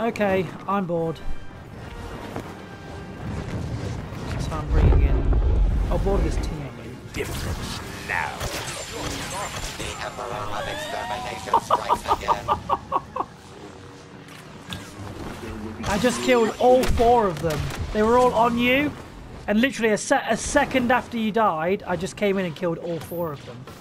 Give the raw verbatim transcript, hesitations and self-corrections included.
Okay, I'm bored. So I'm bringing in... Oh, bored of this team. Difference now. The Emperor of Extermination strikes again. I just killed all four of them. They were all on you. And literally a, se a second after you died, I just came in and killed all four of them.